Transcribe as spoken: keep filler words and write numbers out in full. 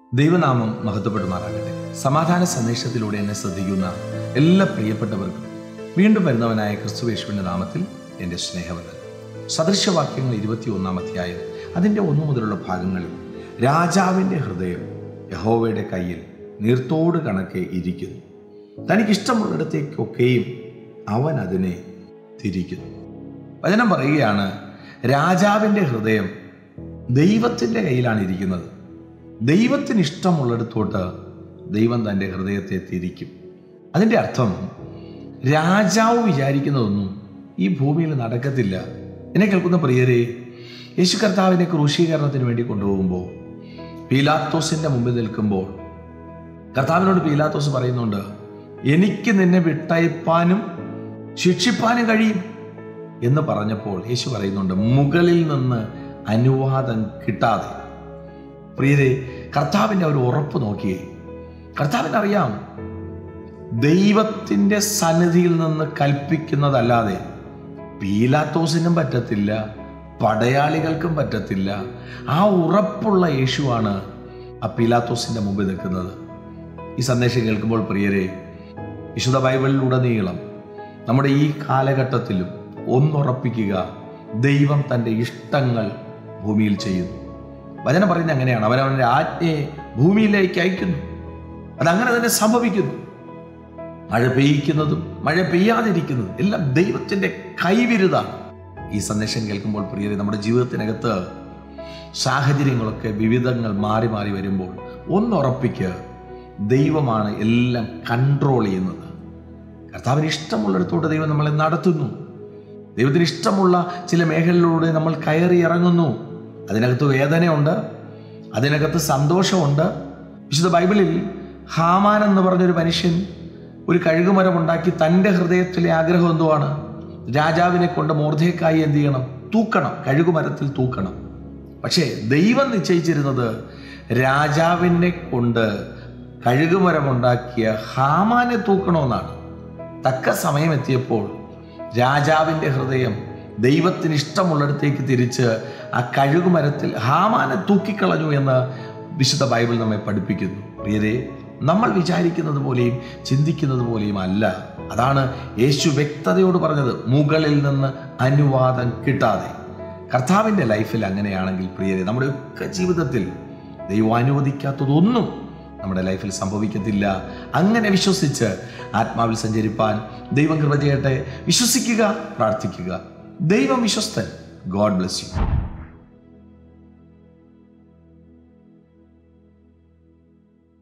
ദൈവനാമം മഹത്വപ്പെടുമാറാകട്ടെ. സമാധാന സന്ദേശത്തിലൂടെ എന്നെ ശ്രദ്ധിക്കുന്ന എല്ലാ പ്രിയപ്പെട്ടവർക്കും വീണ്ടും വരുന്നവനായ ക്രിസ്തുയേശുവിന്റെ നാമത്തിൽ എൻ്റെ സ്നേഹവന്ദനം. സദൃശവാക്യങ്ങൾ ഇരുപത്തി ഒന്നാം അധ്യായം അതിൻ്റെ ഒന്നു മുതലുള്ള ഭാഗങ്ങളിൽ രാജാവിൻ്റെ ഹൃദയം യഹോവയുടെ കയ്യിൽ നീർത്തോട് കണക്കെ ഇരിക്കുന്നു, തനിക്കിഷ്ടമുള്ളിടത്തേക്കൊക്കെയും അവൻ അതിനെ തിരിക്കുന്നു. വചനം പറയുകയാണ്, രാജാവിൻ്റെ ഹൃദയം ദൈവത്തിൻ്റെ കയ്യിലാണ് ഇരിക്കുന്നത്. ദൈവത്തിന് ഇഷ്ടമുള്ളിടത്തോട്ട് ദൈവം തൻ്റെ ഹൃദയത്തെ തിരിക്കും. അതിൻ്റെ അർത്ഥം രാജാവ് വിചാരിക്കുന്നതൊന്നും ഈ ഭൂമിയിൽ നടക്കത്തില്ല. എന്നെ കേൾക്കുന്ന പ്രിയരെ, യേശു കർത്താവിനെ ക്രൂശീകരണത്തിന് വേണ്ടി കൊണ്ടുപോകുമ്പോൾ പീലാത്തോസിൻ്റെ മുമ്പിൽ നിൽക്കുമ്പോൾ കർത്താവിനോട് പീലാത്തോസ് പറയുന്നുണ്ട്, എനിക്ക് നിന്നെ വിട്ടയപ്പാനും ശിക്ഷിപ്പാനും കഴിയും എന്ന് പറഞ്ഞപ്പോൾ യേശു പറയുന്നുണ്ട്, മുകളിൽ നിന്ന് അനുവാദം കിട്ടാതെ. പ്രിയരെ, കർത്താവിൻ്റെ ഒരു ഉറപ്പ് നോക്കിയേ. കർത്താവിന് അറിയാം, ദൈവത്തിൻ്റെ സന്നിധിയിൽ നിന്ന് കൽപ്പിക്കുന്നതല്ലാതെ പീലാത്തോസിനും പറ്റത്തില്ല, പടയാളികൾക്കും പറ്റത്തില്ല. ആ ഉറപ്പുള്ള യേശുവാണ് ആ പീലാത്തോസിൻ്റെ മുമ്പിൽ നിൽക്കുന്നത്. ഈ സന്ദേശം കേൾക്കുമ്പോൾ പ്രിയരെ, വിശുദ്ധ ബൈബിളിലുടനീളം നമ്മുടെ ഈ കാലഘട്ടത്തിലും ഒന്നുറപ്പിക്കുക, ദൈവം തൻ്റെ ഇഷ്ടങ്ങൾ ഭൂമിയിൽ ചെയ്യുന്നു. വചനം പറയുന്നത് അങ്ങനെയാണ്, അവനവൻ്റെ ആജ്ഞയെ ഭൂമിയിലേക്ക് അയക്കുന്നു. അതങ്ങനെ തന്നെ സംഭവിക്കുന്നു. മഴ പെയ്യിക്കുന്നതും മഴ പെയ്യാതിരിക്കുന്നതും എല്ലാം ദൈവത്തിൻ്റെ കൈവിരുതാണ്. ഈ സന്ദേശം കേൾക്കുമ്പോൾ പ്രിയരെ, നമ്മുടെ ജീവിതത്തിനകത്ത് സാഹചര്യങ്ങളൊക്കെ വിവിധങ്ങൾ മാറി മാറി വരുമ്പോൾ ഒന്നുറപ്പിക്കുക, ദൈവമാണ് എല്ലാം കൺട്രോൾ ചെയ്യുന്നത്. കർത്താവിന് ഇഷ്ടമുള്ളിടത്തോട്ട് ദൈവം നമ്മളെ നടത്തുന്നു. ദൈവത്തിന് ഇഷ്ടമുള്ള ചില മേഖലയിലൂടെ നമ്മൾ കയറി ഇറങ്ങുന്നു. അതിനകത്ത് വേദനയുണ്ട്, അതിനകത്ത് സന്തോഷമുണ്ട്. വിശുദ്ധ ബൈബിളിൽ ഹാമാൻ എന്ന് പറഞ്ഞൊരു മനുഷ്യൻ ഒരു കഴുകുമരം ഉണ്ടാക്കി. തൻ്റെ ഹൃദയത്തിലെ ആഗ്രഹം എന്തുവാണ്? രാജാവിനെ കൊണ്ട് മൊർദെഖായി എന്ത് ചെയ്യണം? തൂക്കണം, കഴുകുമരത്തിൽ തൂക്കണം. പക്ഷേ ദൈവം നിശ്ചയിച്ചിരുന്നത് രാജാവിനെ കൊണ്ട് കഴുകുമരമുണ്ടാക്കിയ ഹാമാനെ തൂക്കണമെന്നാണ്. തക്ക സമയം എത്തിയപ്പോൾ രാജാവിൻ്റെ ഹൃദയം ദൈവത്തിന് ഇഷ്ടമുള്ളിടത്തേക്ക് തിരിച്ച് ആ കഴുകുമരത്തിൽ ഹാമാനെ തൂക്കിക്കളഞ്ഞു എന്ന് വിശുദ്ധ ബൈബിൾ നമ്മെ പഠിപ്പിക്കുന്നു. പ്രിയരെ, നമ്മൾ വിചാരിക്കുന്നത് പോലെയും ചിന്തിക്കുന്നത് പോലെയും അല്ല. അതാണ് യേശു വ്യക്തതയോട് പറഞ്ഞത്, മുകളിൽ നിന്ന് അനുവാദം കിട്ടാതെ. കർത്താവിൻ്റെ ലൈഫിൽ അങ്ങനെയാണെങ്കിൽ പ്രിയരെ, നമ്മുടെ ഒക്കെ ജീവിതത്തിൽ ദൈവം അനുവദിക്കാത്തതൊന്നും നമ്മുടെ ലൈഫിൽ സംഭവിക്കത്തില്ല. അങ്ങനെ വിശ്വസിച്ച് ആത്മാവിൽ സഞ്ചരിപ്പാൻ ദൈവം കൃപ ചെയ്യട്ടെ. വിശ്വസിക്കുക, പ്രാർത്ഥിക്കുക. ദൈവം വിശ്വസ്തൻ. God bless U.